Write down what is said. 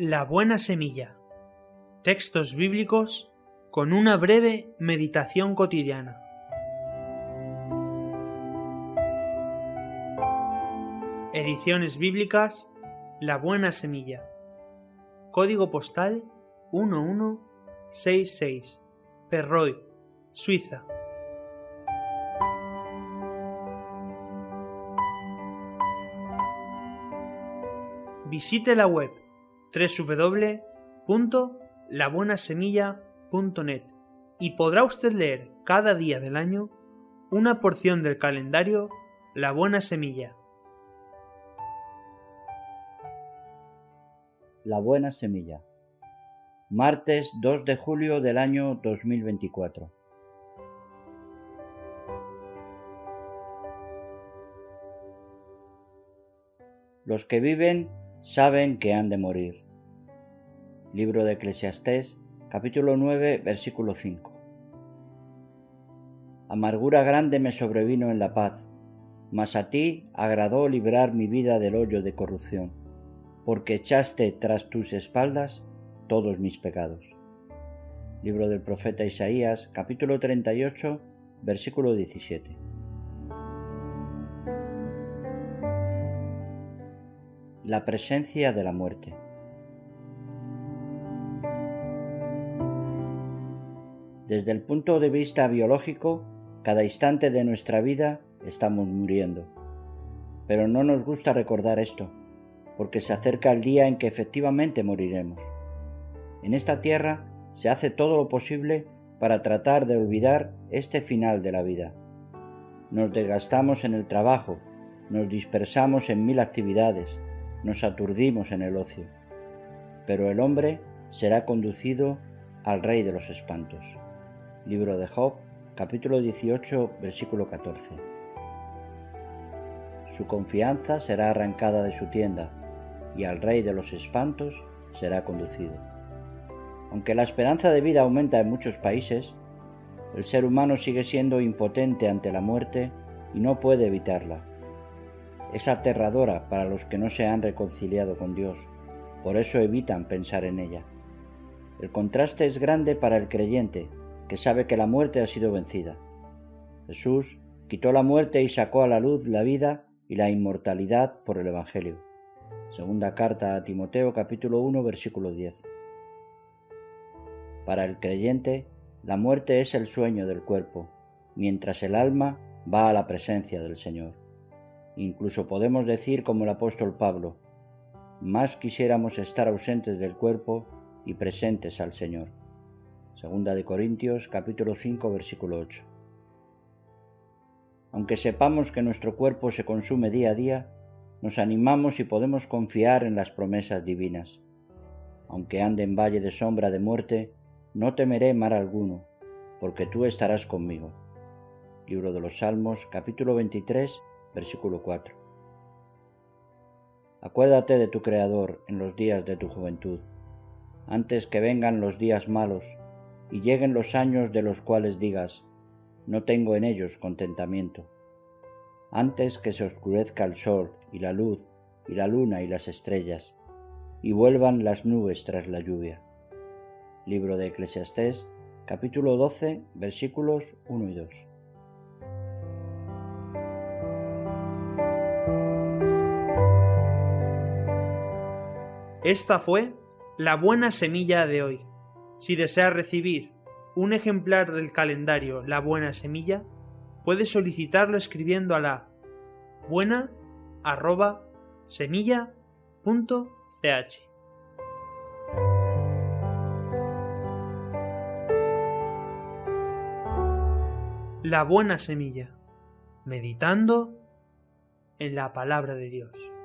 La buena semilla. Textos bíblicos con una breve meditación cotidiana. Ediciones bíblicas La buena semilla. Código postal 1166. Perroy, Suiza. Visite la web www.labuenasemilla.net y podrá usted leer cada día del año una porción del calendario La Buena Semilla. La Buena Semilla. Martes 2 de julio del año 2024. Los que viven saben que han de morir. Libro de Eclesiastés, capítulo 9, versículo 5. Amargura grande me sobrevino en la paz, mas a ti agradó librar mi vida del hoyo de corrupción, porque echaste tras tus espaldas todos mis pecados. Libro del profeta Isaías, capítulo 38, versículo 17. La presencia de la muerte. Desde el punto de vista biológico, cada instante de nuestra vida estamos muriendo. Pero no nos gusta recordar esto, porque se acerca el día en que efectivamente moriremos. En esta tierra se hace todo lo posible para tratar de olvidar este final de la vida. Nos desgastamos en el trabajo, nos dispersamos en mil actividades, nos aturdimos en el ocio. Pero el hombre será conducido al Rey de los Espantos. Libro de Job, capítulo 18, versículo 14. Su confianza será arrancada de su tienda, y al Rey de los Espantos será conducido. Aunque la esperanza de vida aumenta en muchos países, el ser humano sigue siendo impotente ante la muerte y no puede evitarla. Es aterradora para los que no se han reconciliado con Dios, por eso evitan pensar en ella. El contraste es grande para el creyente, que sabe que la muerte ha sido vencida. Jesús quitó la muerte y sacó a la luz la vida y la inmortalidad por el Evangelio. Segunda carta a Timoteo, capítulo 1, versículo 10. Para el creyente, la muerte es el sueño del cuerpo, mientras el alma va a la presencia del Señor. Incluso podemos decir como el apóstol Pablo: más quisiéramos estar ausentes del cuerpo y presentes al Señor. Segunda de Corintios, capítulo 5, versículo 8. Aunque sepamos que nuestro cuerpo se consume día a día, nos animamos y podemos confiar en las promesas divinas. Aunque ande en valle de sombra de muerte, no temeré mal alguno, porque tú estarás conmigo. Libro de los Salmos, capítulo 23, versículo 4. Acuérdate de tu Creador en los días de tu juventud, antes que vengan los días malos y lleguen los años de los cuales digas: no tengo en ellos contentamiento. Antes que se oscurezca el sol y la luz y la luna y las estrellas, y vuelvan las nubes tras la lluvia. Libro de Eclesiastés, capítulo 12, versículos 1 y 2. Esta fue la buena semilla de hoy. Si desea recibir un ejemplar del calendario La Buena Semilla, puede solicitarlo escribiendo a la buena@semilla.ch. La Buena Semilla, meditando en la palabra de Dios.